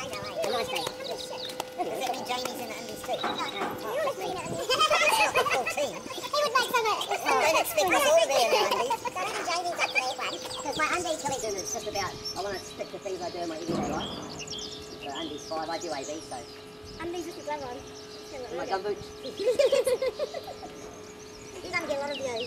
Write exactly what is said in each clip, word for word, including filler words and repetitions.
day though, eh? A nice day. Does it mean Jamie's in the undies too? No, no. You're looking at undies. It's not the full team. He would make some of it. Oh, don't expect us all to be in the undies. So only Jamie's up to eat one. Because my undie collection is just about, I want to stick to things I do in my everyday life. So undies five, I do A B, so. Undies with your glove on. My gumboots. You're going to get a lot of views.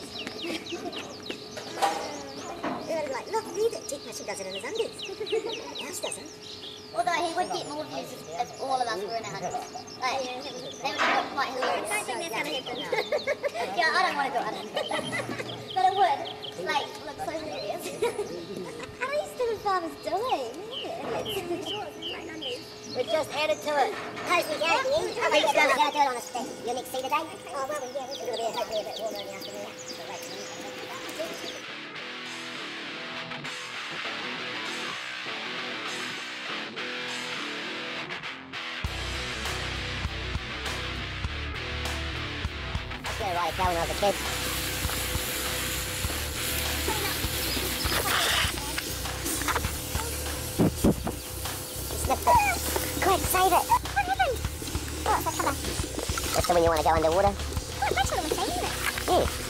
You're going to be like, look, he Dick Machine does it in his undies. Ours doesn't. Although he would get more views if, if all of us were in our undies. Like, yeah, that would be quite hilarious. I don't think that's going to happen. Yeah, I don't want to do it. But it would. Like, look so hilarious. How are you stupid farmers doing? We've just added to it. Cozy Gary, I think it's going to go do it on a stick. Your next sea today? Oh, well, yeah, it's going to be hopefully a bit warmer in the afternoon. So wait for me. I used to ride a cow when I was a kid. You sniffed it. Quick, save it! What happened? Oh, it's a cover. That's the when you want to go underwater? Oh, that's what I was saying, isn't it? Yeah.